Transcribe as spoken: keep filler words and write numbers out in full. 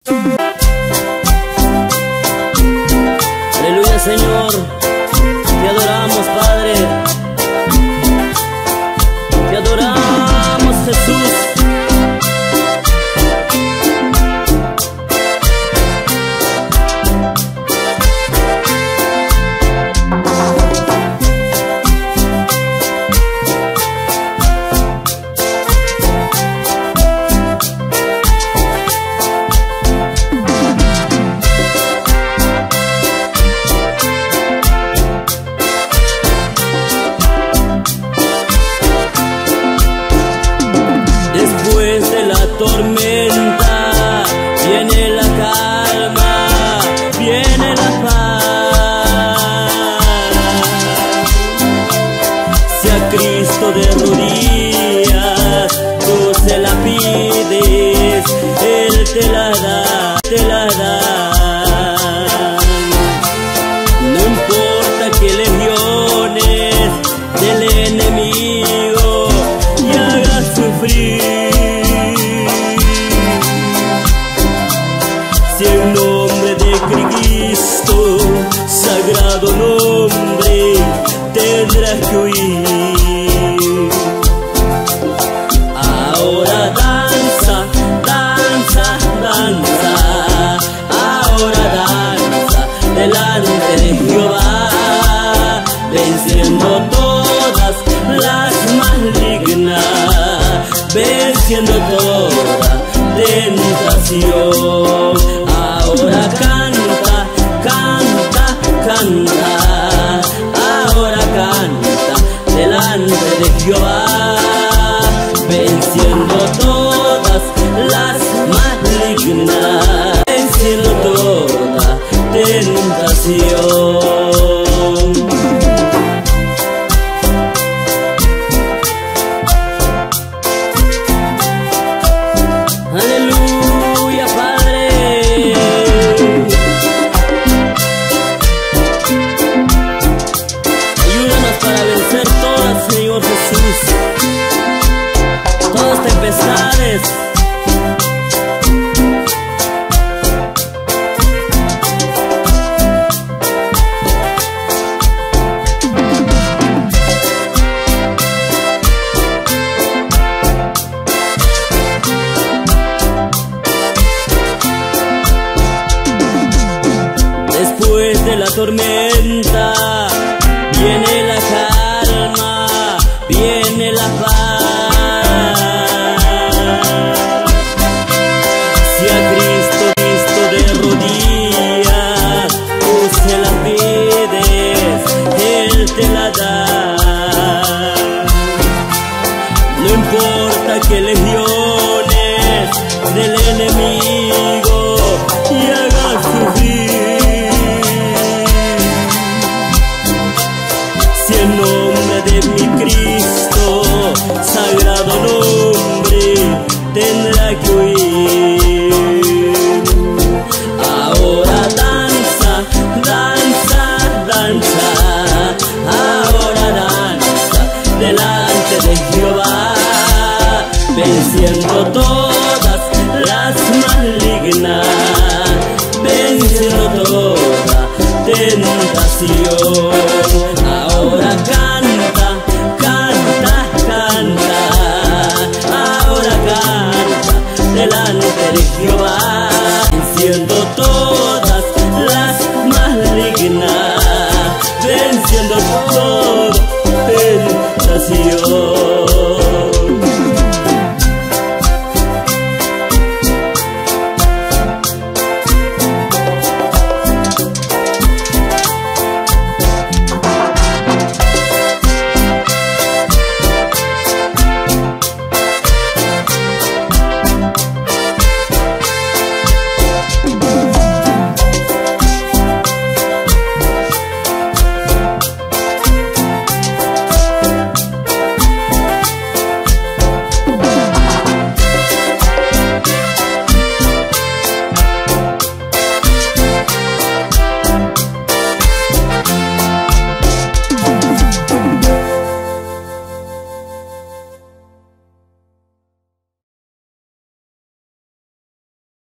Aleluya, Señor, te adoramos, Padre, te adoramos, Jesús. Después de la tormenta viene la calma, viene la paz. Si a Cristo de rodillas tú se la pides, Él te la da, te la da. No importa que legiones del enemigo y hagas sufrir, si el nombre de Cristo, sagrado nombre, tendrá que huir. Ahora danza, danza, danza, ahora danza delante de Jehová, venciendo todas las malignas, venciendo toda tentación. Ahora canta, canta, canta, ahora canta delante de Jehová, venciendo todas las malignas, venciendo toda tentación. Aleluya, Padre. Ayúdanos para vencer todas, Señor Jesús, todas tempestades. Después de la tormenta viene la calma, viene la paz. Si a Cristo, Cristo de rodillas tú se la pides, Él te la da. No importa que legiones del enemigo y hagas sufrir, si el nombre de mi Cristo, sagrado nombre, tendrá que huir. Ahora danza, danza, danza, ahora danza delante de Jehová, venciendo todas las malignas, venciendo toda tentación. Ahora canta, canta, canta, ahora canta delante de Jehová, venciendo todo.